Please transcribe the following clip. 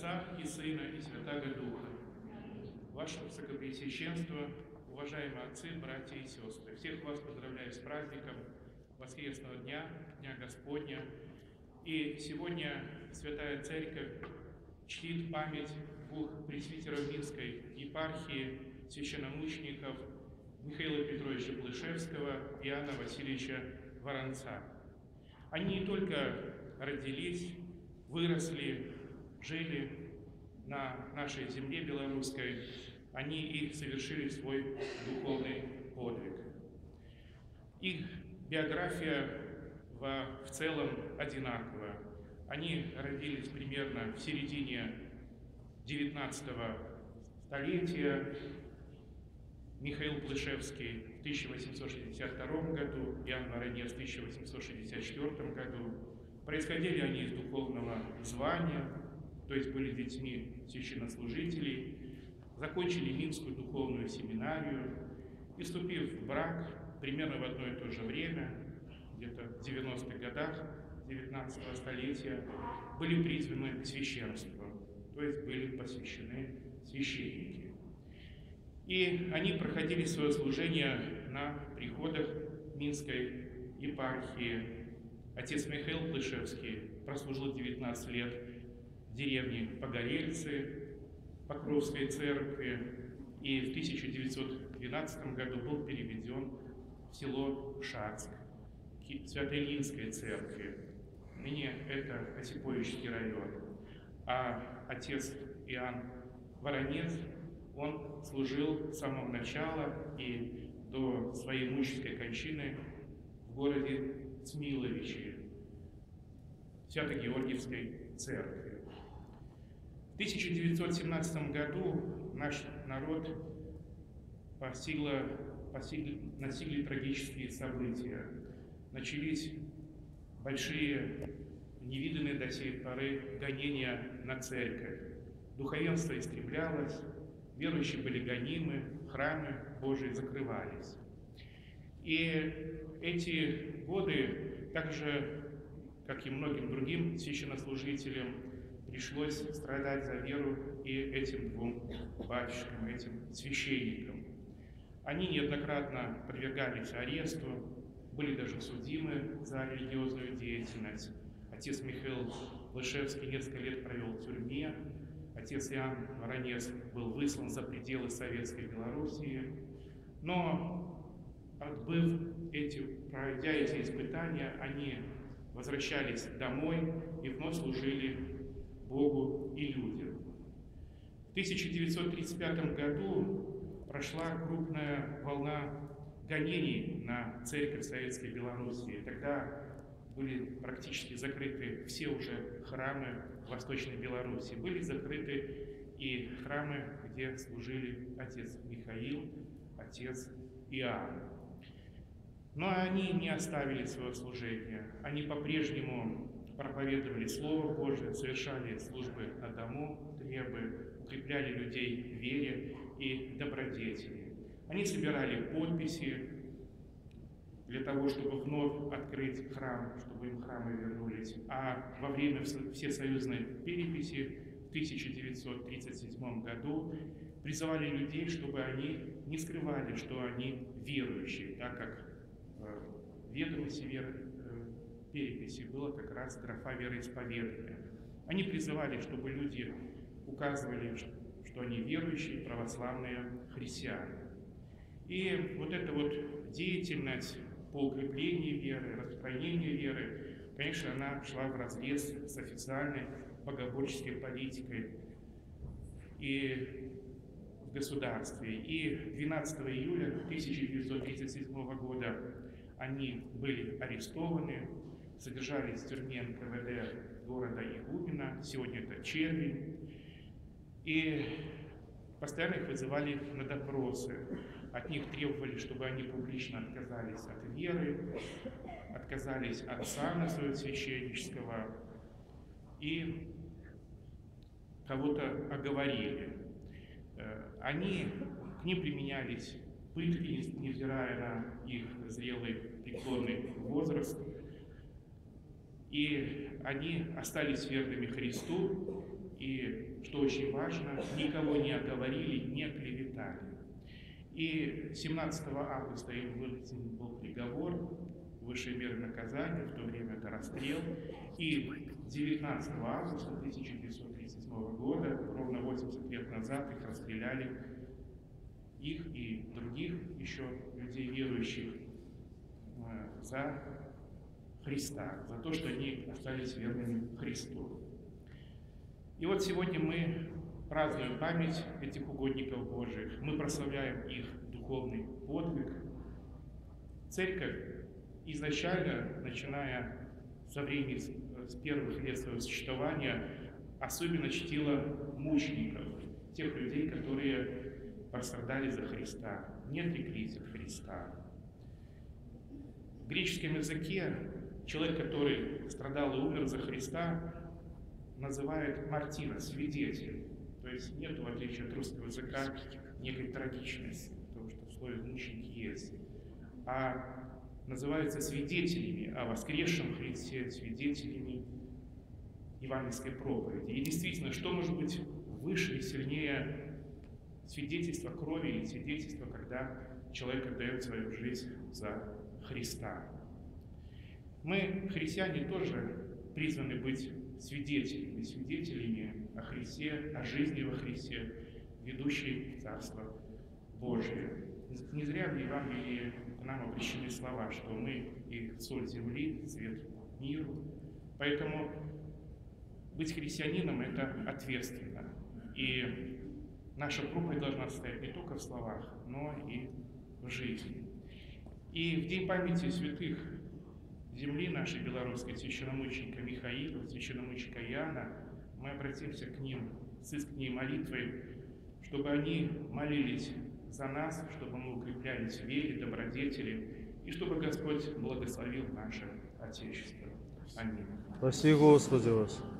Отца и Сына и Святаго Духа. Ваше Высокопреосвященство, уважаемые отцы, братья и сестры, всех вас поздравляю с праздником Воскресного дня, Дня Господня. И сегодня Святая Церковь чтит память двух пресвитеров Минской епархии, священномучеников Михаила Петровича Плышевского и Иоанна Васильевича Воронца. Они не только родились, выросли, жили на нашей земле белорусской, они и совершили свой духовный подвиг. Их биография в целом одинакова. Они родились примерно в середине XIX столетия. Михаил Плышевский в 1862 году, Иоанн Воронец в 1864 году. Происходили они из духовного звания, то есть были детьми священнослужителей, закончили Минскую духовную семинарию и, вступив в брак, примерно в одно и то же время, где-то в 90-х годах 19 столетия, были призваны к священству, то есть были посвящены священники. И они проходили свое служение на приходах Минской епархии. Отец Михаил Плышевский прослужил 19 лет в деревне Погорельцы Покровской церкви и в 1912 году был переведен в село Шацк, к Свято-Ильинской церкви. Ныне это Осиповичский район. А отец Иоанн Воронец, он служил с самого начала и до своей мучительской кончины в городе Смиловичи, Свято-Георгиевской церкви. В 1917 году наш народ настигли трагические события. Начались большие, невиданные до сей поры гонения на церковь. Духовенство истреблялось, верующие были гонимы, храмы Божии закрывались. И эти годы, так же, как и многим другим священнослужителям, пришлось страдать за веру и этим двум батюшкам, этим священникам. Они неоднократно подвергались аресту, были даже судимы за религиозную деятельность. Отец Михаил Плышевский несколько лет провел в тюрьме, отец Иоанн Воронец был выслан за пределы Советской Белоруссии, но пройдя эти испытания, они возвращались домой и вновь служили Богу и людям. В 1935 году прошла крупная волна гонений на церковь Советской Белоруссии. Тогда были практически закрыты все уже храмы Восточной Белоруссии. Были закрыты и храмы, где служили отец Михаил, отец Иоанн. Но они не оставили свое служение. Они по-прежнему проповедовали Слово Божие, совершали службы на дому, требы, укрепляли людей в вере и добродетели. Они собирали подписи для того, чтобы вновь открыть храм, чтобы им храмы вернулись. А во время всесоюзной переписи в 1937 году призывали людей, чтобы они не скрывали, что они верующие, так как в ведомости переписи была как раз графа вероисповедания. Они призывали, чтобы люди указывали, что они верующие, православные христиане. И вот эта вот деятельность по укреплению веры, распространению веры, конечно, она шла вразрез с официальной богоборческой политикой и в государстве. И 12 июля 1937 года они были арестованы, содержались в тюрьме НКВД города Игумина, сегодня это Червень, и постоянно их вызывали на допросы. От них требовали, чтобы они публично отказались от веры, отказались от сана своего священнического и кого-то оговорили. К ним применялись пытки, невзирая на их зрелый преклонный возраст. И они остались верными Христу, и, что очень важно, никого не оговорили, не клеветали. И 17 августа им вынесен был приговор, высшей меры наказания, в то время это расстрел. И 19 августа 1937 года, ровно 80 лет назад, их расстреляли, их и других еще людей верующих, за Христа, за то, что они остались верными Христу. И вот сегодня мы празднуем память этих угодников Божьих, мы прославляем их духовный подвиг. Церковь изначально, начиная со времени, с первых лет своего существования, особенно чтила мучеников, тех людей, которые пострадали за Христа, не отреклись от Христа. В греческом языке человек, который страдал и умер за Христа, называют мартира, свидетель. То есть нет, в отличие от русского языка, некой трагичности, потому что в слове мученик есть. А называются свидетелями о воскресшем Христе, свидетелями евангельской проповеди. И действительно, что может быть выше и сильнее свидетельства крови или свидетельства, когда человек отдает свою жизнь за Христа? Мы, христиане, тоже призваны быть свидетелями о Христе, о жизни во Христе, ведущей в Царство Божие. Не зря в Евангелии к нам обращены слова, что мы и соль земли, свет миру. Поэтому быть христианином – это ответственно. И наша проповедь должна состоять не только в словах, но и в жизни. И в день памяти святых земли нашей белорусской, священномученика Михаила, священномученика Иоанна, мы обратимся к ним с искренней молитвой, чтобы они молились за нас, чтобы мы укреплялись в вере, добродетели, и чтобы Господь благословил наше Отечество. Аминь. Спаси Господи вас.